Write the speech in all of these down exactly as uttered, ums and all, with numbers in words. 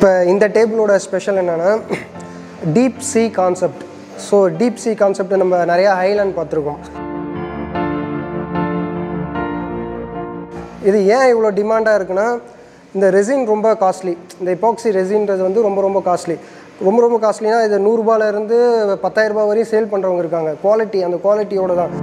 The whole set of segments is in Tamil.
இப்போ இந்த டேபிளோட ஸ்பெஷல் என்னென்னா deep sea concept. So deep sea concept நம்ம நிறையா ஐலாண்ட் பார்த்துருக்கோம். இது ஏன் இவ்வளோ டிமாண்டாக இருக்குன்னா, இந்த ரெசின் ரொம்ப காஸ்ட்லி. இந்த எபாக்சி ரெசின்றது வந்து ரொம்ப ரொம்ப காஸ்ட்லி. ரொம்ப ரொம்ப காஸ்ட்லினா இது நூறுரூபாலேருந்து பத்தாயிரரூபா வரையும் சேல் பண்ணுறவங்க இருக்காங்க. குவாலிட்டி, அந்த குவாலிட்டியோடு தான்.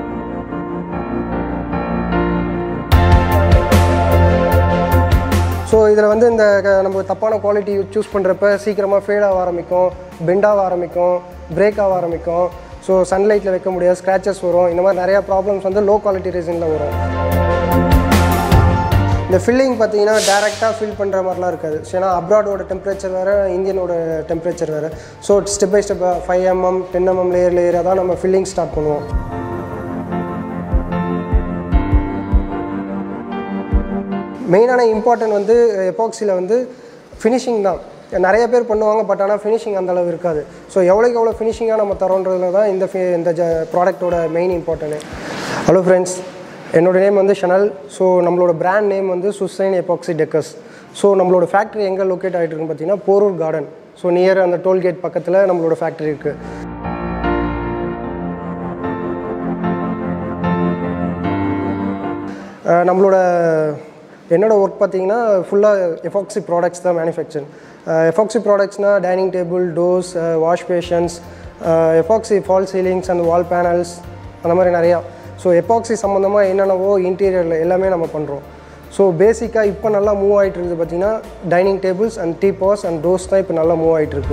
ஸோ இதில் வந்து இந்த நம்ம தப்பான குவாலிட்டி சூஸ் பண்ணுறப்ப சீக்கிரமாக ஃபேடாக ஆரம்பிக்கும், பெண்டாக ஆரம்பிக்கும், பிரேக் ஆக ஆரம்பிக்கும். ஸோ சன்லைட்டில் வைக்க முடியாது, ஸ்க்ராச்சஸ் வரும். இந்த மாதிரி நிறையா ப்ராப்ளம்ஸ் வந்து லோ குவாலிட்டி ரெசினில் வரும். இந்த ஃபில்லிங் பார்த்தீங்கன்னா டேரெக்டாக ஃபில் பண்ணுற மாதிரிலாம் இருக்காது. ஏன்னா அப்ராடோட டெம்பரேச்சர் வேறு, இந்தியனோட டெம்பரேச்சர் வேறு. ஸோ ஸ்டெப் பை ஸ்டெப்பாக five mm ten mm layer லேயராக தான் நம்ம ஃபில்லிங் ஸ்டார்ட் பண்ணுவோம். மெயினான இம்பார்ட்டன்ட் வந்து எபாக்சியில் வந்து ஃபினிஷிங் தான். நிறைய பேர் பண்ணுவாங்க, பட் ஆனால் ஃபினிஷிங் அந்தளவு இருக்காது. ஸோ எவ்வளோக்கு எவ்வளோ ஃபினிஷிங்காக நம்ம தரோன்றதுல தான் இந்த இந்த ஜ ப்ராடக்டோட மெயின் இம்பார்ட்டன்ட். ஹலோ ஃப்ரெண்ட்ஸ், என்னோடய நேம் வந்து ஷனல். ஸோ நம்மளோட பிராண்ட் நேம் வந்து சுசைன் எபாக்சி டெக்கர்ஸ். ஸோ நம்மளோட ஃபேக்ட்ரி எங்கே லொக்கேட் ஆகிட்டு இருக்குன்னு பார்த்தீங்கன்னா போரூர் கார்டன். ஸோ நியர் அந்த டோல்கேட் பக்கத்தில் நம்மளோட ஃபேக்ட்ரி இருக்குது. நம்மளோட என்னோடய ஒர்க் பார்த்தீங்கன்னா ஃபுல்லாக எபாக்சி ப்ராடக்ட்ஸ் தான் மேனுஃபேக்சர். எபாக்சி ப்ராடக்ட்ஸ்னால் dining table, doors, wash basins, epoxy false ceilings and wall panels, அந்த மாதிரி நிறையா. ஸோ எபாக்சி சம்மந்தமாக என்னென்னவோ இன்டீரியரில் எல்லாமே நம்ம பண்ணுறோம். ஸோ பேசிக்காக இப்போ நல்லா மூவ் ஆகிட்டு இருக்குது பார்த்திங்கன்னா dining tables and teapoys and doors தான் இப்போ நல்லா மூவ் ஆகிட்டுருக்கு.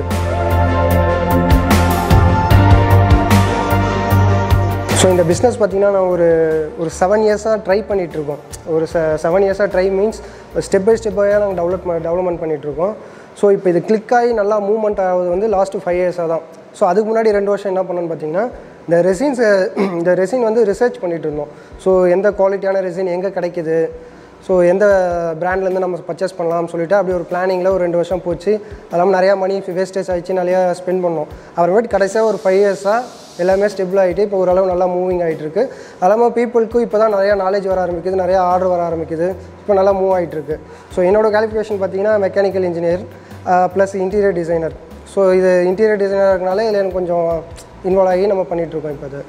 ஸோ இந்த பிஸ்னஸ் பார்த்திங்கன்னா நான் ஒரு ஒரு செவன் இயர்ஸாக ட்ரை பண்ணிகிட்ருக்கோம். ஒரு செ செவன் இயர்ஸாக ட்ரை மீன்ஸ் ஸ்டெப் பை ஸ்டெப்பாக நாங்கள் டெவலப் டெவலப்மெண்ட் பண்ணிகிட்ருக்கோம். ஸோ இப்போ இது கிளிக் ஆகி நல்லா மூவ்மெண்ட் ஆகுது வந்து லாஸ்ட்டு ஃபைவ் இயர்ஸாக தான். ஸோ அதுக்கு முன்னாடி ரெண்டு வருஷம் என்ன பண்ணோன்னு பார்த்தீங்கன்னா, இந்த ரெசின்ஸ் இந்த ரெசின் வந்து ரிசர்ச் பண்ணிகிட்டு இருந்தோம். ஸோ எந்த குவாலிட்டியான ரெசின் எங்கே கிடைக்கிது, ஸோ எந்த பிராண்ட்லேருந்து நம்ம பர்ச்சேஸ் பண்ணலாம்னு சொல்லிவிட்டு அப்படி ஒரு பிளானிங்கில் ஒரு ரெண்டு வருஷம் போச்சு. அதெல்லாம் நிறையா மணி வேஸ்டேஜ் ஆகிடுச்சு, நிறையா ஸ்பெண்ட் பண்ணோம். அப்புறமேட்டு கடைசியாக ஒரு ஃபைவ் இயர்ஸாக எல்லாமே ஸ்டெபிள் ஆகிட்டு இப்போ ஓரளவு நல்லா மூவிங் ஆகிட்டுருக்கு. அது இல்லாமல் பீப்புளுக்கும் இப்போ தான் நிறையா நாலேஜ் வர ஆரம்பிக்குது, நிறையா ஆர்டர் வர ஆரம்பிக்குது. இப்போ நல்லா மூவ் ஆகிட்டுருக்கு. ஸோ என்னோடய குவாலிஃபிகேஷன் பார்த்தீங்கன்னா mechanical engineer plus interior designer. So இது இன்டீரியர் டிசைனர் இருக்கனால இதில் எனக்கு கொஞ்சம் இன்வால்வ் ஆகி நம்ம பண்ணிகிட்ருக்கோம் இப்போ. அது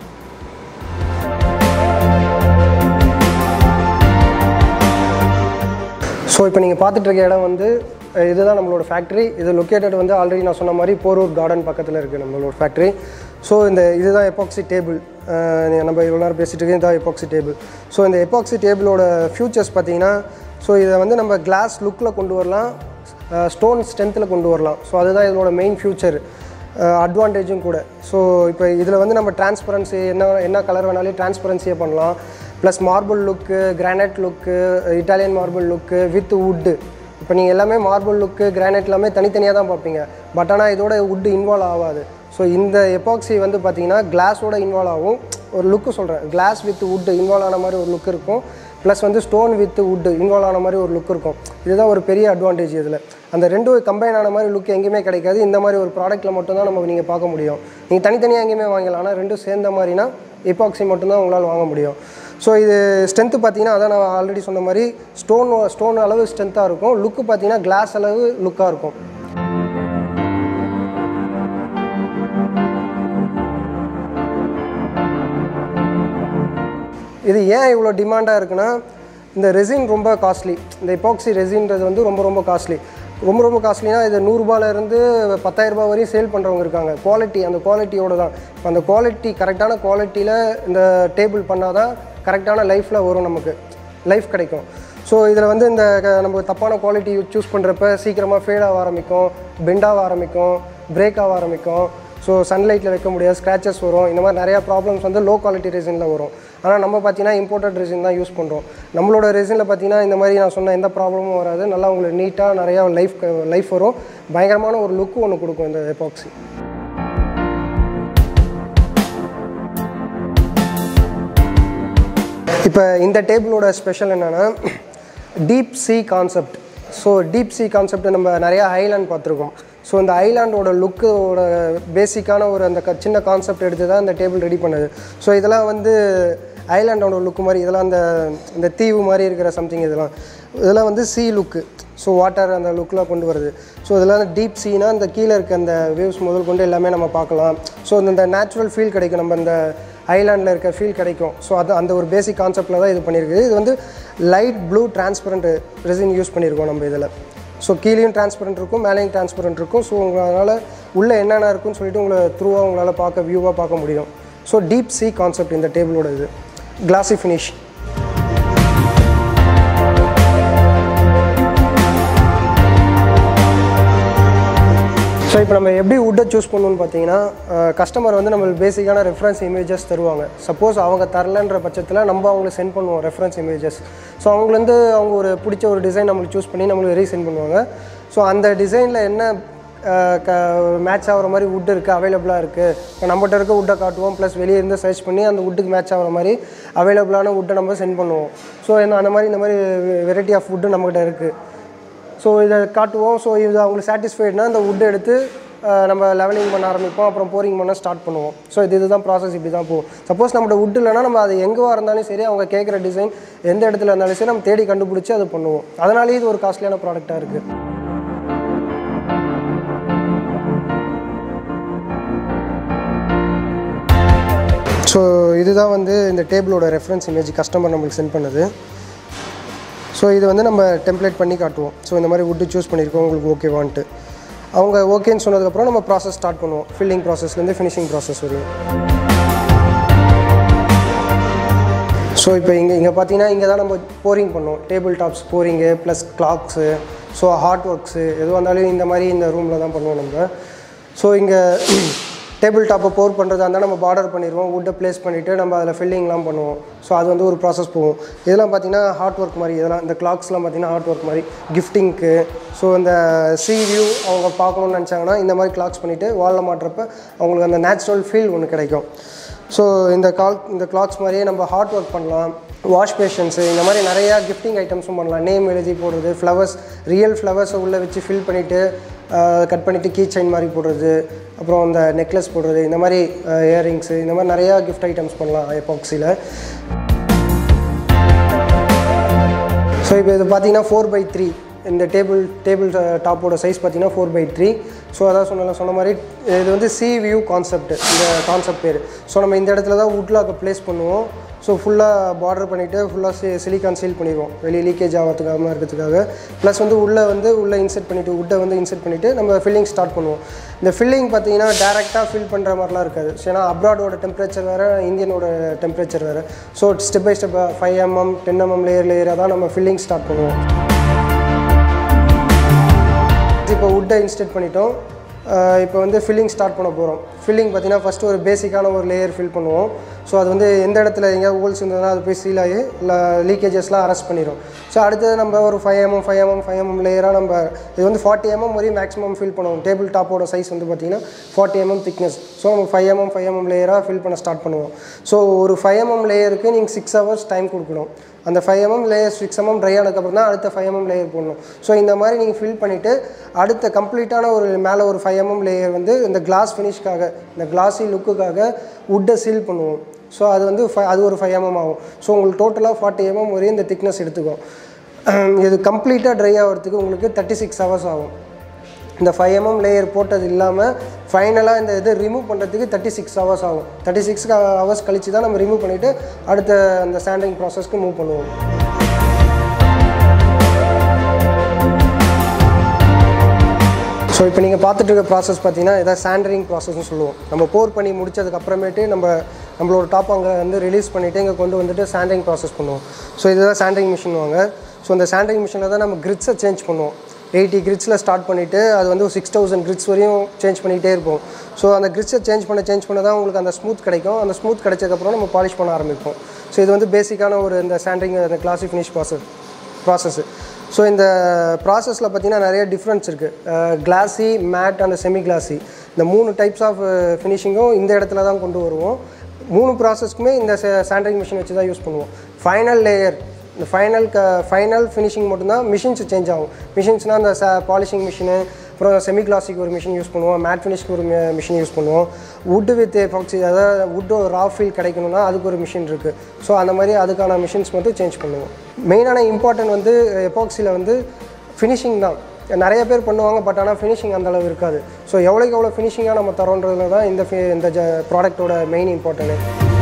ஸோ இப்போ நீங்கள் பார்த்துட்ருக்க இடம் வந்து இதுதான் நம்மளோட ஃபேக்ட்ரி. இது லொக்கேட்டட் வந்து ஆல்ரெடி நான் சொன்ன மாதிரி போரூர் கார்டன் பக்கத்தில் இருக்குது நம்மளோட ஃபேக்ட்ரி. ஸோ இந்த இதுதான் எபாக்சி டேபிள். நம்ம இவ்வளோ நேரம் பேசிகிட்டு இருக்கேன், இதுதான் எபாக்சி டேபிள். ஸோ இந்த எபாக்சி டேபிளோட ஃபியூச்சர்ஸ் பார்த்தீங்கன்னா, ஸோ இதை வந்து நம்ம கிளாஸ் லுக்கில் கொண்டு வரலாம், ஸ்டோன் ஸ்ட்ரென்த்தில் கொண்டு வரலாம். ஸோ அதுதான் இதோட மெயின் ஃபியூச்சர் அட்வான்டேஜும் கூட. ஸோ இப்போ இதில் வந்து நம்ம டிரான்ஸ்பரன்சி என்ன என்ன கலர் வேணாலும் டிரான்ஸ்பரன்சியே பண்ணலாம். Plus marble look, granite look, Italian marble look with wood. இப்போ நீங்கள் எல்லாமே மார்பிள் லுக்கு, கிரானைட் எல்லாமே தனித்தனியாக தான் பார்ப்பீங்க. பட் ஆனால் இதோட வுட்டு இன்வால்வ் ஆகாது. ஸோ இந்த எபாக்சி வந்து பார்த்திங்கன்னா கிளாஸோட இன்வால்வ் ஆகும். ஒரு லுக்கு சொல்கிறேன், கிளாஸ் வித் வுட்டு இன்வால்வ் ஆன மாதிரி ஒரு லுக் இருக்கும். ப்ளஸ் வந்து ஸ்டோன் வித் வுட்டு இன்வால்வ் ஆன மாதிரி ஒரு லுக் இருக்கும். இதுதான் ஒரு பெரிய அட்வான்டேஜ் இதில். அந்த ரெண்டும் கம்பைன் ஆன மாதிரி லுக் எங்கேயுமே கிடைக்காது. இந்த மாதிரி ஒரு ப்ராடக்ட்டில் மட்டும்தான் நம்ம நீங்கள் பார்க்க முடியும். நீங்கள் தனித்தனியாக எங்கேயுமே வாங்கலாம், ஆனால் ரெண்டும் சேர்ந்த மாதிரினா எபாக்சி மட்டும்தான் உங்களால் வாங்க முடியும். ஸோ இது ஸ்ட்ரென்த்து பார்த்தீங்கன்னா அதான் நான் ஆல்ரெடி சொன்ன மாதிரி ஸ்டோன் ஸ்டோன் அளவு ஸ்ட்ரென்த்தாக இருக்கும். லுக்கு பார்த்தீங்கன்னா கிளாஸ் அளவு லுக்காக இருக்கும். இது ஏன் இவ்வளோ டிமாண்டாக இருக்குன்னா, இந்த ரெசின் ரொம்ப காஸ்ட்லி. இந்த எபாக்சி ரெசின்றது வந்து ரொம்ப ரொம்ப காஸ்ட்லி. ரொம்ப ரொம்ப காஸ்ட்லினா இது நூறுரூபாலேருந்து பத்தாயிரரூபா வரையும் சேல் பண்ணுறவங்க இருக்காங்க. குவாலிட்டி, அந்த குவாலிட்டியோடு தான். இப்போ அந்த குவாலிட்டி கரெக்டான குவாலிட்டியில் இந்த டேபிள் பண்ணால் தான் கரெக்டான லைஃப்பில் வரும், நமக்கு லைஃப் கிடைக்கும். ஸோ இதில் வந்து இந்த நம்ம தப்பான குவாலிட்டி சூஸ் பண்ணுறப்ப சீக்கிரமாக ஃபேடாக ஆரம்பிக்கும், பெண்டாக ஆரம்பிக்கும், பிரேக் ஆக ஆரம்பிக்கும். ஸோ சன்லைட்டில் வைக்க முடியாது, ஸ்க்ராச்சஸ் வரும். இந்த மாதிரி நிறையா ப்ராப்ளம்ஸ் வந்து லோ குவாலிட்டி ரெசினில் வரும். ஆனால் நம்ம பார்த்தீங்கன்னா இம்போர்ட்டட் ரெசின் தான் யூஸ் பண்ணுறோம். நம்மளோட ரெசினில் பார்த்தீங்கன்னா இந்த மாதிரி நான் சொன்ன எந்த ப்ராப்ளமும் வராது. நல்லா உங்களுக்கு நீட்டாக நிறையா லைஃப் லைஃப் வரும். பயங்கரமான ஒரு லுக்கு ஒன்று கொடுக்கும் இந்த எபாக்சி. இப்போ இந்த டேபிளோட ஸ்பெஷல் என்னென்னா deep sea concept. So deep sea concept நம்ம நிறையா ஐலாண்ட் பார்த்துருக்கோம். ஸோ இந்த ஐலாண்டோட லுக்கோட பேசிக்கான ஒரு அந்த சின்ன கான்செப்ட் எடுத்து தான் இந்த டேபிள் ரெடி பண்ணுது. ஸோ இதெல்லாம் வந்து ஐலாண்டோட லுக்கு மாதிரி இதெல்லாம் அந்த இந்த தீவு மாதிரி இருக்கிற சம்திங் இதெல்லாம் இதெல்லாம் வந்து சீ லுக்கு. ஸோ வாட்டர் அந்த லுக்கில் கொண்டு வருது. ஸோ இதெல்லாம் டீப் சீனா இந்த கீழே இருக்க அந்த வேவ்ஸ் முதல் கொண்டு எல்லாமே நம்ம பார்க்கலாம். ஸோ இந்த நேச்சுரல் ஃபீல் கிடைக்கும், நம்ம இந்த ஐலாண்டில் இருக்க ஃபீல் கிடைக்கும். ஸோ அது அந்த ஒரு பேசிக் கான்செப்டில் தான் இது பண்ணியிருக்குது. இது வந்து light blue transparent resin use பண்ணியிருக்கோம் நம்ம இதில். ஸோ கீழேயும் டிரான்ஸ்பரண்ட் இருக்கும், மேலேயும் டிரான்ஸ்பரண்ட் இருக்கும். ஸோ உங்களால் உள்ளே என்னென்ன இருக்குன்னு சொல்லிட்டு உங்களை த்ரூவாக உங்களால் பார்க்க வியூவாக பார்க்க முடியும். ஸோ டீப் சீ கான்செப்ட் இந்த டேபிளோட இது கிளாசி ஃபினிஷ். ஸோ இப்போ நம்ம எப்படி வுட்டை சூஸ் பண்ணணும்னு பார்த்தீங்கன்னா, கஸ்டமர் வந்து நம்மளுக்கு பேசிக்கான ரெஃபரன்ஸ் இமேஜஸ் தருவாங்க. சப்போஸ் அவங்க தரலன்ற பட்சத்தில் நம்ம அவங்களுக்கு சென்ட் பண்ணுவோம் ரெஃபரன்ஸ் இமேஜஸ். ஸோ அவங்கலேருந்து அவங்க ஒரு பிடிச்ச ஒரு டிசைன் நம்மளுக்கு சூஸ் பண்ணி நம்மளுக்கு ரீசென்ட் பண்ணுவாங்க. ஸோ அந்த டிசைனில் என்ன க மேட்ச் ஆகிற மாதிரி வுட் இருக்குது, அவைலபிளாக இருக்குது. இப்போ நம்மகிட்ட இருக்க வுட்டை காட்டுவோம், ப்ளஸ் வெளியே இருந்து சர்ச் பண்ணி அந்த வுட்டுக்கு மேட்ச் ஆகிற மாதிரி அவைலபிளான வுட்டை நம்ம சென்ட் பண்ணுவோம். ஸோ அந்த மாதிரி இந்த மாதிரி வெரைட்டி ஆஃப் வுட்டு நம்மகிட்ட இருக்குது. ஸோ இதை காட்டுவோம். ஸோ இது அவங்களுக்கு சாட்டிஸ்ஃபைட்னா அந்த வுட்டை எடுத்து நம்ம லெவலிங் பண்ண ஆரம்பிப்போம், அப்புறம் போரிங் பண்ண ஸ்டார்ட் பண்ணுவோம். ஸோ இது இதுதான் ப்ராசஸ், இப்படி தான் போகும். சப்போஸ் நம்மளோட வுட் இல்லைனா நம்ம அது எங்கேவா இருந்தாலும் சரி, அவங்க கேட்குற டிசைன் எந்த இடத்துல இருந்தாலும் சரி நம்ம தேடி கண்டுபிடிச்சி அதை பண்ணுவோம். அதனாலேயே இது ஒரு காஸ்ட்லியான ப்ராடக்டாக இருக்குது. ஸோ இதுதான் வந்து இந்த டேபிளோட ரெஃபரன்ஸ் இமேஜ் கஸ்டமர் நம்மளுக்கு சென்ட் பண்ணுது. ஸோ இது வந்து நம்ம டெம்ப்ளேட் பண்ணி காட்டுவோம். ஸோ இந்த மாதிரி வுட்டு சூஸ் பண்ணியிருக்கோம், உங்களுக்கு ஓகேவான்ட்டு. அவங்க ஓகேன்னு சொன்னதுக்கப்புறம் நம்ம ப்ராசஸ் ஸ்டார்ட் பண்ணுவோம், ஃபில்லிங் ப்ராசஸ்லேருந்து ஃபினிஷிங் ப்ராசஸ் வரையும். ஸோ இப்போ இங்கே இங்கே பார்த்தீங்கன்னா இங்கே தான் நம்ம போரிங் பண்ணுவோம். Table tops boring plus clocks, so hard works எதுவாக இருந்தாலும் இந்த மாதிரி இந்த ரூமில் தான் பண்ணுவோம் நம்ம. ஸோ இங்கே டேபிள் டாப்பை போர் பண்ணுறதா இருந்தால் நம்ம பார்டர் பண்ணிடுவோம், வுட்டை ப்ளேஸ் பண்ணிவிட்டு நம்ம அதில் ஃபில்லிங்லாம் பண்ணுவோம். ஸோ அது வந்து ஒரு ப்ராசஸ் போகும். இதெல்லாம் பார்த்திங்கன்னா ஹார்ட் ஒர்க் மாதிரி, இதெல்லாம் இந்த கிளாக்ஸ்லாம் பார்த்திங்கன்னா ஹார்ட் ஒர்க் மாதிரி கிஃப்டிங்க்கு. ஸோ இந்த சி வியூ அவங்க பார்க்கணுன்னு நினச்சாங்கன்னா இந்த மாதிரி கிளாக்ஸ் பண்ணிவிட்டு வாலில் மாட்டுறப்ப அவங்களுக்கு அந்த நேச்சுரல் ஃபீல் ஒன்று கிடைக்கும். ஸோ இந்த கால் இந்த கிளாத்ஸ் மாதிரியே நம்ம ஹார்ட் ஒர்க் பண்ணலாம், வாஷ் பேஷன்ஸு இந்த மாதிரி நிறையா கிஃப்டிங் ஐட்டம்ஸும் பண்ணலாம். நேம் எழுதி போடுறது, ஃப்ளவர்ஸ் ரியல் ஃப்ளவர்ஸை உள்ளே வச்சு ஃபில் பண்ணிவிட்டு கட் பண்ணிவிட்டு கீ செயின் மாதிரி போடுறது, அப்புறம் இந்த நெக்லஸ் போடுறது, இந்த மாதிரி இயரிங்ஸு இந்த மாதிரி நிறையா கிஃப்ட் ஐட்டம்ஸ் பண்ணலாம் எபாக்சியில். ஸோ இப்போ இது பார்த்தீங்கன்னா ஃபோர் பை த்ரீ இந்த டேபிள் டேபிள் டாப்போட சைஸ் பார்த்தீங்கன்னா ஃபோர் பை த்ரீ. ஸோ அதான் சொன்ன சொன்ன மாதிரி இது வந்து சி வியூ கான்செப்ட், இந்த கான்செப்ட் பேர். ஸோ நம்ம இந்த இடத்துல தான் வுட் லாக்கை ப்ளேஸ் பண்ணுவோம். ஸோ ஃபுல்லாக பார்டர் பண்ணிவிட்டு ஃபுல்லாக சி சிலிக்கான் சீல் பண்ணிடுவோம், வெளியே லீக்கேஜ் ஆகிறதுக்காக இருக்கிறதுக்காக. ப்ளஸ் வந்து உள்ளே வந்து உள்ளே இன்செர்ட் பண்ணிவிட்டு வுட்டை வந்து இன்செர்ட் பண்ணிவிட்டு நம்ம ஃபில்லிங் ஸ்டார்ட் பண்ணுவோம். இந்த ஃபில்லிங் பார்த்தீங்கன்னா டேரெக்டாக ஃபில் பண்ணுற மாதிரிலாம் இருக்காது. ஏன்னா அப்ராடோட டெம்பரேச்சர் வேறு, இந்தியனோட டெம்பரேச்சர் வேறு. ஸோ ஸ்டெப் பை ஸ்டெப்பாக five mm ten mm layer லேயராக தான் நம்ம ஃபில்லிங் ஸ்டார்ட் பண்ணுவோம். இப்போ வுட்டை இன்ஸ்டேட் பண்ணிட்டோம். இப்போ வந்து ஃபில்லிங் ஸ்டார்ட் பண்ண போகிறோம். ஃபில்லிங் பார்த்திங்கன்னா ஃபஸ்ட்டு ஒரு பேசிக்கான ஒரு லேயர் ஃபில் பண்ணுவோம். ஸோ அது வந்து எந்த இடத்துல எங்கேயாவது ஹோல்ஸ் இருந்ததுன்னா அது போய் சீல் ஆகி இல்லை லீக்கேஜஸ்லாம் அரெஸ்ட் பண்ணிடும். ஸோ அடுத்தது நம்ம ஒரு five mm five mm five mm லேயராக நம்ம இது வந்து ஃபார்ட்டி எம்எம் வரையும் மேக்ஸிமம் ஃபில் பண்ணுவோம். டேபிள் டாப்போட சைஸ் வந்து பார்த்திங்கன்னா ஃபார்ட்டி எம்எம் திக்னஸ். ஸோ நம்ம ஃபைவ் எம்எம் ஃபைவ் எம்எம் லேயராக ஃபில் பண்ண ஸ்டார்ட் பண்ணுவோம். ஸோ ஒரு ஃபைவ் எம்எம் லேயருக்கு நீங்கள் சிக்ஸ் ஹவர்ஸ் டைம் கொடுக்கணும். அந்த five mm layer six mm dry ஆனதுக்கப்புறம் தான் அடுத்த ஃபைவ் எம்எம் லேயர் போடணும். ஸோ இந்த மாதிரி நீங்கள் ஃபில் பண்ணிவிட்டு அடுத்த கம்ப்ளீட்டான ஒரு மேலே ஒரு ஃபைவ் எம்எம் லேயர் வந்து இந்த கிளாஸ் ஃபினிஷ்காக, இந்த கிளாஸி லுக்குக்காக வுட்டை சீல் பண்ணுவோம். ஸோ அது வந்து ஃபை அது ஒரு ஃபைவ் எம்எம் ஆகும். ஸோ உங்களுக்கு டோட்டலாக ஃபார்ட்டி எம்எம் வரையும் இந்த திக்னஸ் எடுத்துக்கும். இது கம்ப்ளீட்டாக ட்ரை ஆகிறதுக்கு உங்களுக்கு தேர்ட்டி சிக்ஸ் ஹவர்ஸ் ஆகும். இந்த ஃபைவ் எம்எம் லேயர் போட்டது இல்லாமல் ஃபைனலாக இந்த இது ரிமூவ் பண்ணுறதுக்கு தேர்ட்டி சிக்ஸ் ஹவர்ஸ் ஆகும். தேர்ட்டி சிக்ஸ் ஹவர்ஸ் கழித்து தான் நம்ம ரிமூவ் பண்ணிவிட்டு அடுத்த அந்த சாண்டிங் ப்ராசஸ்க்கு மூவ் பண்ணுவோம். ஸோ இப்போ நீங்கள் பார்த்துட்டு இருக்க ப்ராசஸ் பார்த்தீங்கன்னா இதான் சாண்டரிங் ப்ராசஸ்ன்னு சொல்லுவோம். நம்ம போர் பண்ணி முடிச்சதுக்கு அப்புறமேட்டு நம்ம நம்மளோட டாப் அங்கே வந்து ரிலீஸ் பண்ணிவிட்டு இங்கே கொண்டு வந்துட்டு சாண்டரிங் ப்ராசஸ் பண்ணுவோம். ஸோ இதுதான் சாண்டரிங் மிஷின் வாங்க. ஸோ அந்த சாண்டரிங் மிஷினில் தான் நம்ம கிரிட்ஸை சேஞ்ச் பண்ணுவோம். எயிட்டி கிரிட்ஸில் ஸ்டார்ட் பண்ணிவிட்டு அது வந்து சிக்ஸ் தௌசண்ட் கிரிட்ஸ் வரையும் சேஞ்ச் பண்ணிகிட்டே இருப்போம். ஸோ அந்த கிரிட்ஸை சேஞ்ச் பண்ண சேஞ்ச் பண்ண தான் உங்களுக்கு அந்த ஸ்மூத் கிடைக்கும். அந்த ஸ்மூத் கிடைச்சதுக்கப்புறம் நம்ம பாலிஷ் பண்ண ஆரம்பிப்போம். ஸோ இது வந்து பேசிக்கான ஒரு இந்த சாண்டரிங் அந்த glassy finish process process so இந்த ப்ராசஸில் பார்த்திங்கன்னா நிறைய டிஃப்ரென்ஸ் இருக்குது. Glassy, matte and semi glassy இந்த மூணு டைப்ஸ் ஆஃப் ஃபினிஷிங்கும் இந்த இடத்துல தான் கொண்டு வருவோம். மூணு ப்ராசஸ்க்குமே இந்த சாண்டரிங் மிஷின் வச்சு தான் யூஸ் பண்ணுவோம். ஃபைனல் லேயர் இந்த ஃபைனல் க ஃபைனல் ஃபினிஷிங் மட்டும்தான் மிஷின்ஸ் சேஞ்ச் ஆகும். மிஷின்ஸ்னால் அந்த ச பாலிஷிங் மிஷினு, அப்புறம் செமி கிளாசிக் ஒரு மிஷின் யூஸ் பண்ணுவோம், மேட் ஃபினிஷ்க்கு ஒரு மிஷின் யூஸ் பண்ணுவோம், வுட் வித் எபாக்சி அதாவது வுட்டு ரா ஃபீல் கிடைக்கணும்னா அதுக்கு ஒரு மிஷின் இருக்குது. ஸோ அந்த மாதிரி அதுக்கான மிஷின்ஸ் மட்டும் சேஞ்ச் பண்ணுவோம். மெயினான இம்பார்ட்டன்ட் வந்து எபாக்சியில் வந்து ஃபினிஷிங் தான். நிறைய பேர் பண்ணுவாங்க, பட் ஆனால் ஃபினிஷிங் அந்தளவு இருக்காது. ஸோ எவ்வளோக்கு எவ்வளோ ஃபினிஷிங்காக நம்ம தரோன்றதுல தான் இந்த இந்த ஜ ப்ராடக்ட்டோட மெயின் இம்பார்ட்டன்ட்.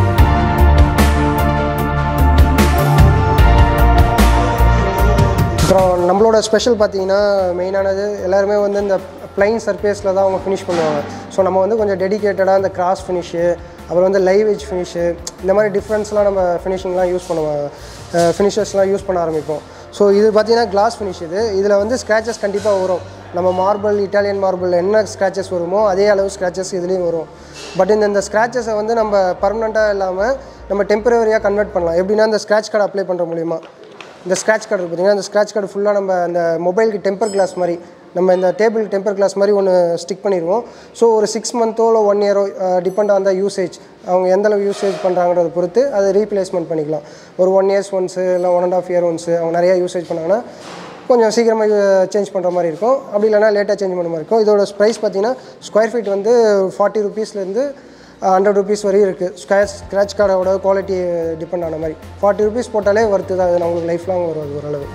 அப்புறம் நம்மளோட ஸ்பெஷல் பார்த்தீங்கன்னா மெயினானது எல்லாருமே வந்து இந்த ப்ளைன் சர்ஃபேஸில் தான் அவங்க ஃபினிஷ் பண்ணுவாங்க. ஸோ நம்ம வந்து கொஞ்சம் டெடிக்கேட்டடாக இந்த கிராஸ் ஃபினிஷு, அப்புறம் வந்து லைவ் எட்ஜ் ஃபினிஷு, இந்த மாதிரி டிஃப்ரென்ஸ்லாம் நம்ம ஃபினிஷிங்லாம் யூஸ் பண்ணுவோம், ஃபினிஷர்ஸ்லாம் யூஸ் பண்ண ஆரம்பிப்போம். ஸோ இது பார்த்திங்கன்னா கிளாஸ் ஃபினிஷ். இது இதில் வந்து ஸ்க்ராச்சஸ் கண்டிப்பாக வரும். நம்ம மார்பிள், இட்டாலியன் மார்பிள் என்ன ஸ்க்ராச்சஸ் வருமோ அதே அளவு ஸ்க்ராச்சஸ் இதுலேயும் வரும். பட் இந்த இந்த ஸ்க்ராச்சஸை வந்து நம்ம பர்மனெண்ட்டாக இல்லாமல் நம்ம டெம்பரவரியாக கன்வெர்ட் பண்ணலாம். எப்படின்னா இந்த ஸ்க்ராட்ச் கார்டு அப்ளை பண்ணுற மூலிமா, இந்த ஸ்க்ராட்ச் கார்டு பார்த்திங்கன்னா இந்த ஸ்க்ராட்ச் கார்டு ஃபுல்லாக நம்ம அந்த மொபைலுக்கு டெம்பர் கிளாஸ் மாதிரி, நம்ம இந்த டேபிள் டெம்பர் கிளாஸ் மாதிரி ஒன்று ஸ்டிக் பண்ணிடுவோம். ஸோ ஒரு சிக்ஸ் மந்த்தோ இல்லை ஒன் இயரோ டிபெண்ட் ஆன் த யூசேஜ், அவங்க எந்தளவு யூசேஜ் பண்ணுறாங்கிறத பொறுத்து அதை ரீப்ளேஸ்மெண்ட் பண்ணிக்கலாம். ஒரு ஒன் இயர்ஸ் ஒன்ஸு இல்லை one and half year once அவங்க நிறையா யூசேஜ் பண்ணாங்கன்னா கொஞ்சம் சீக்கிரமாக சேஞ்ச் பண்ணுற மாதிரி இருக்கும். அப்படி இல்லைனா லேட்டாக சேஞ்ச் பண்ணுற மாதிரி இருக்கும். இதோட ப்ரைஸ் பார்த்திங்கன்னா ஸ்கொயர் ஃபீட் வந்து ஃபார்ட்டி ருபீஸ்லேருந்து ஹண்ட்ரட் ருபீஸ் வரையும் இருக்குது. ஸ்க்ராச் ஸ்க்ராட்ச் கார்டோட குவாலிட்டி டிபெண்ட் ஆன மாதிரி ஃபார்ட்டி ருபீஸ் போட்டாலே வருது தான். அது நம்மளுக்கு லைஃப் லாங் வரும் அது ஓரளவு.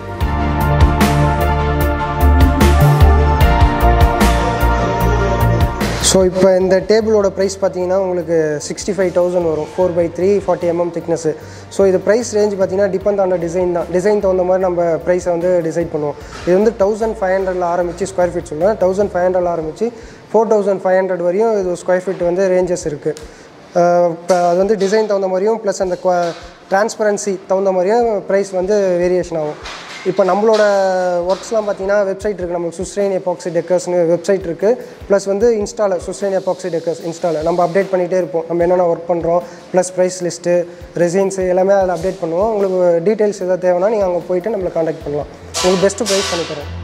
ஸோ இப்போ இந்த டேபிளோட ப்ரைஸ் பார்த்தீங்கன்னா உங்களுக்கு சிக்ஸ்டி ஃபைவ் தௌசண்ட் வரும், four by three forty mm thickness. So இது ப்ரைஸ் ரேஞ்ச் பார்த்தீங்கன்னா டிபெண்ட் ஆன டிசைன் தான். டிசைன் தகுந்த மாதிரி நம்ம ப்ரைஸை வந்து டிசைட் பண்ணுவோம். இது வந்து தௌசண்ட் ஃபைவ் ஹண்ட்ரட்ல ஆரம்பித்து ஸ்கொயர் ஃபீட் சொல்லுவேன், தௌசண்ட் ஃபைவ் ஹண்ட்ரட்ல ஆரம்பித்து ஃபோர் தௌசண்ட் ஃபைவ் ஹண்ட்ரட் வரையும் இது ஸ்கொயர் ஃபீட் வந்து ரேஞ்சஸ் இருக்குது. இப்போ அது வந்து டிசைன் தகுந்த மாதிரியும் ப்ளஸ் அந்த குவா ட்ரான்ஸ்பரன்சி தகுந்த மாதிரியும் ப்ரைஸ் வந்து வேரியேஷன் ஆகும். இப்போ நம்மளோட ஒர்க்ஸ்லாம் பார்த்தீங்கன்னா வெப்சைட் இருக்குது, நம்மளுக்கு சுஸ்ரெயின் எபாக்சி டெக்கர்ஸ்னு வெப்சைட் இருக்குது. ப்ளஸ் வந்து இன்ஸ்டாவில் சுஸ்ரெயின் எபாக்சி டெக்கர்ஸ் இன்ஸ்டாவில் நம்ம அப்டேட் பண்ணிகிட்டே இருப்போம். நம்ம என்னென்ன ஒர்க் பண்ணுறோம் ப்ளஸ் ப்ரைஸ் லிஸ்ட்டு, ரெசின்ஸு எல்லாமே அதில் அப்டேட் பண்ணுவோம். உங்களுக்கு டீட்டெயில்ஸ் எதாவது தேவைன்னா நீங்கள் அங்கே போய்ட்டு நம்மளை காண்டாக்ட் பண்ணலாம். உங்களுக்கு பெஸ்ட்டு ப்ரைஸ் பண்ணித்தரோம்.